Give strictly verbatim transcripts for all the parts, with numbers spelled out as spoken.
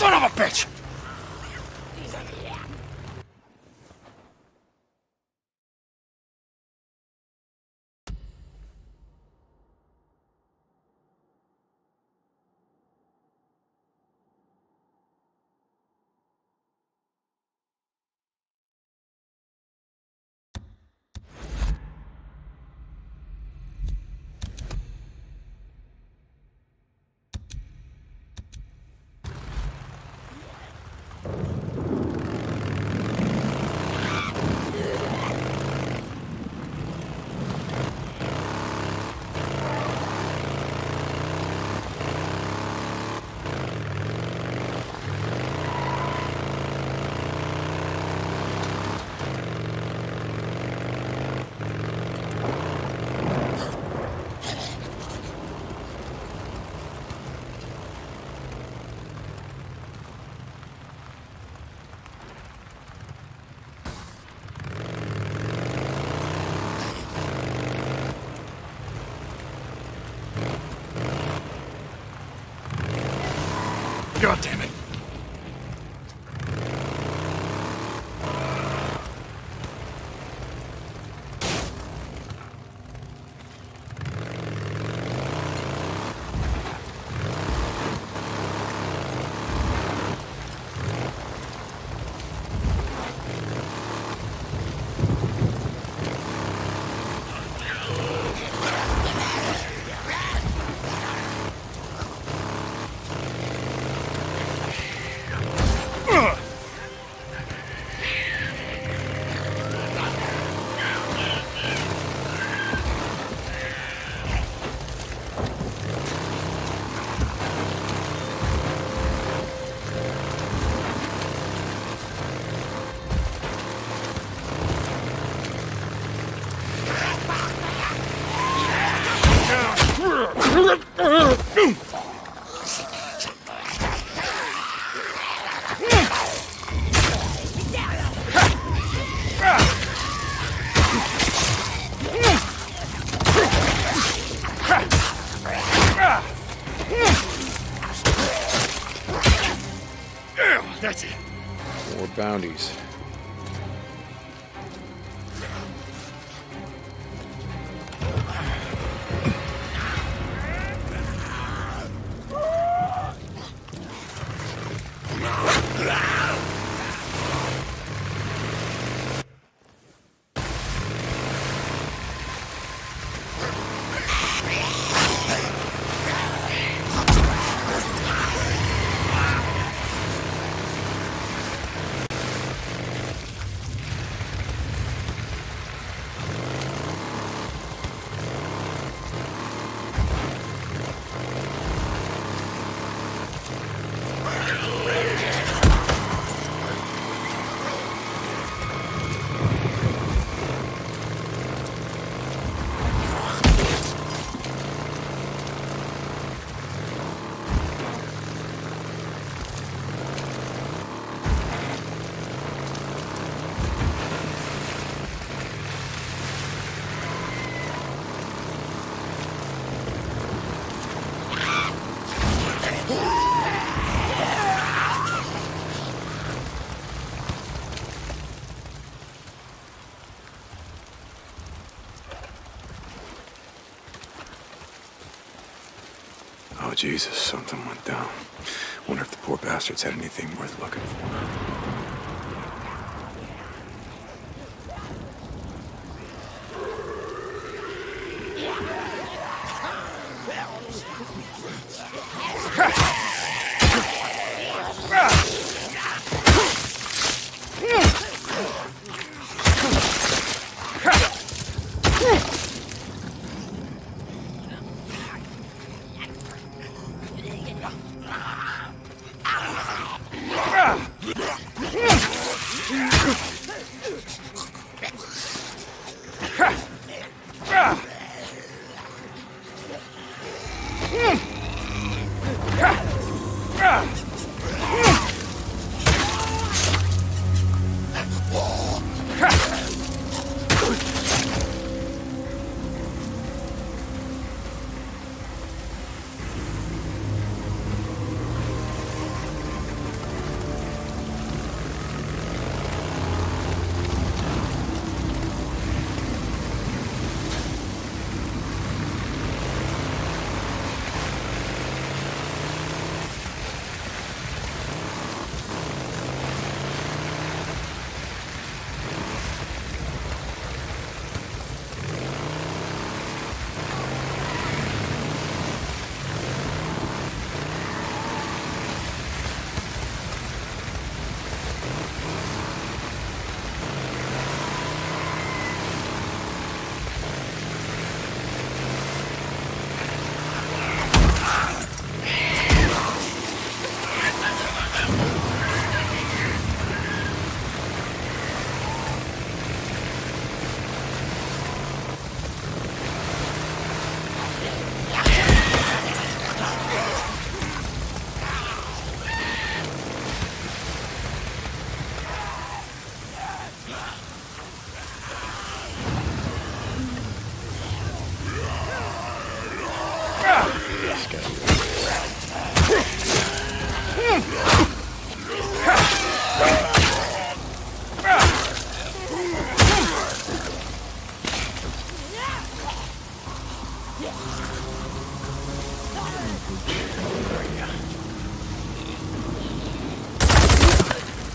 Son of a bitch! God damn it. That's it. More bounties. Oh, Jesus, something went down. Wonder if the poor bastards had anything worth looking for.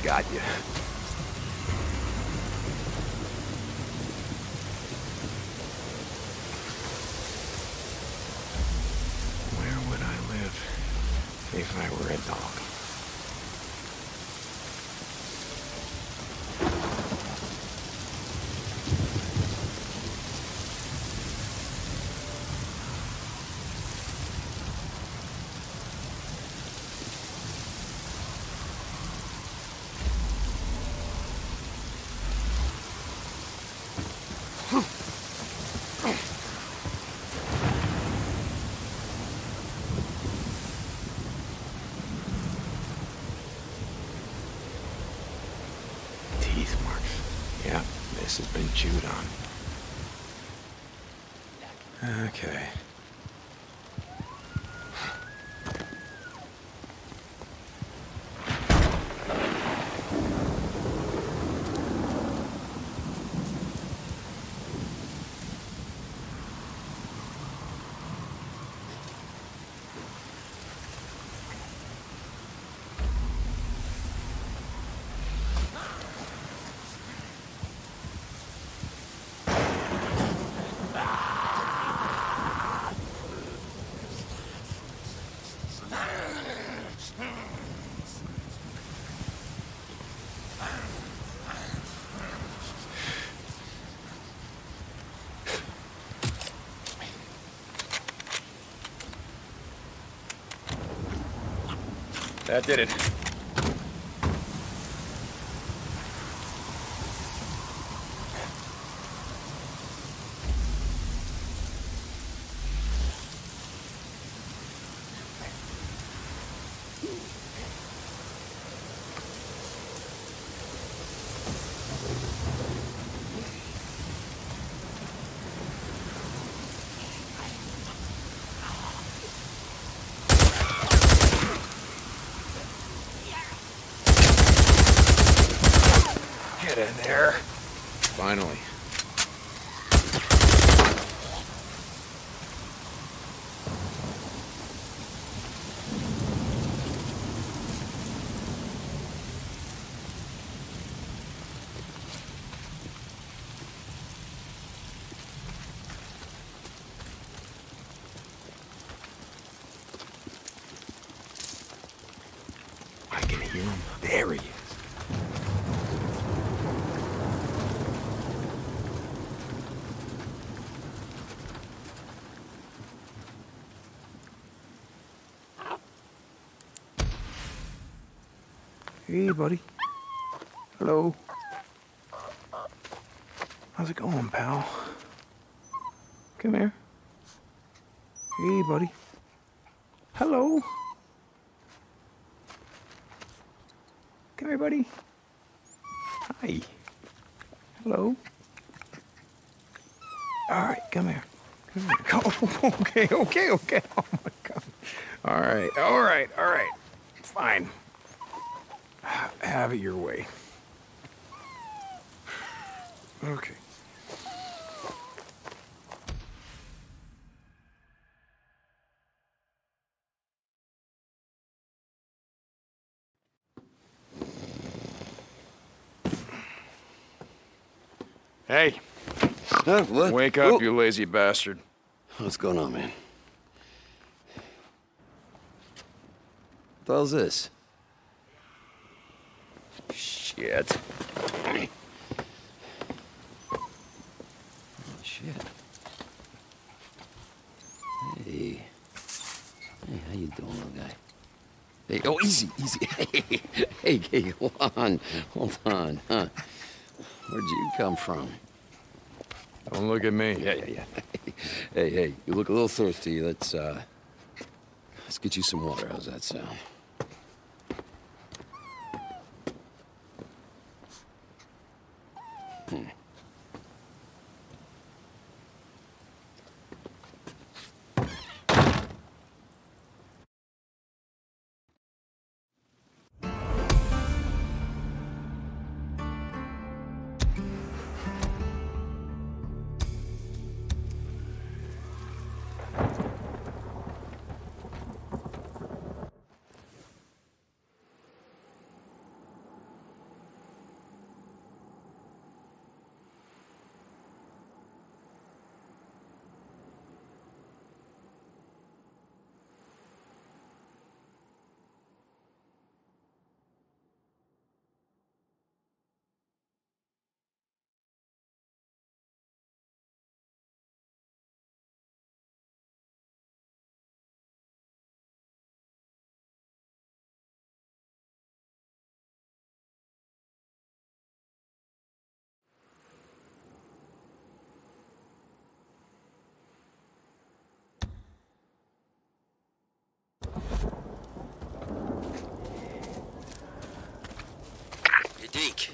got you. Where would I live if I were a dog? Teeth marks. Yeah, this has been chewed on. Okay. That did it. Get in there. Finally. I can hear him. There he is. Hey, buddy. Hello. How's it going, pal? Come here. Hey, buddy. Hello. Come here, buddy. Hi. Hello. All right, come here. Come here. Oh, okay, okay, okay. Oh, my God. All right, all right, all right. Fine. Have it your way. Okay. Hey. Huh? What? Wake up, Ooh. you lazy bastard. What's going on, man? What the hell's this? Shit. Shit. Hey. Hey, how you doing, little guy? Hey, oh, easy, easy. Hey, hey, hey, hold on. Hold on, huh? Where'd you come from? Don't look at me. Yeah, yeah, yeah. Hey, hey, you look a little thirsty. Let's, uh... Let's get you some water. How's that sound? Hmm.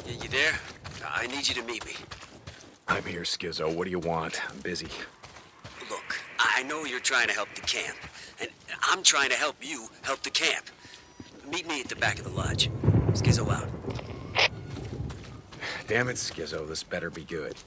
You, you there? I need you to meet me. I'm here, Skizzo. What do you want? I'm busy. Look, I know you're trying to help the camp, and I'm trying to help you help the camp. Meet me at the back of the lodge. Skizzo out. Damn it, Skizzo. This better be good.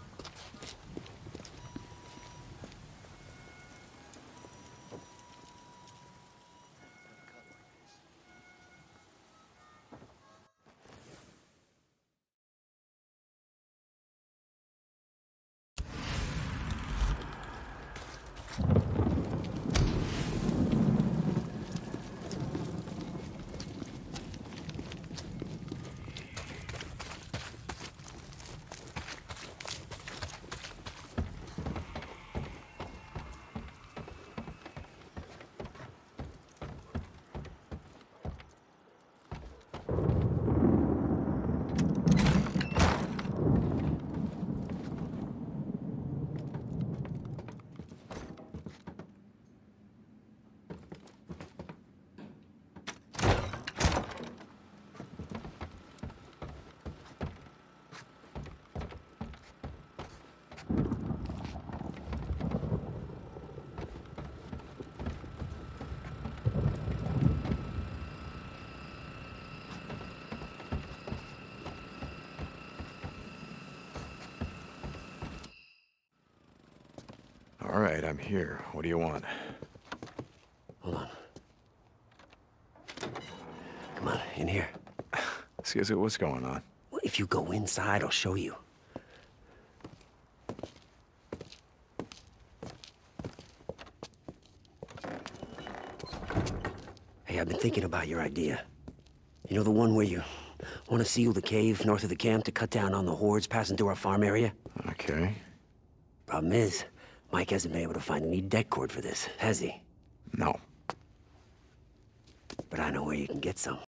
All right, I'm here. What do you want? Hold on. Come on, in here. Skizzo, what's going on? Well, if you go inside, I'll show you. Hey, I've been thinking about your idea. You know the one where you want to seal the cave north of the camp to cut down on the hordes passing through our farm area? Okay. Problem is, Mike hasn't been able to find any deck cord for this, has he? No. But I know where you can get some.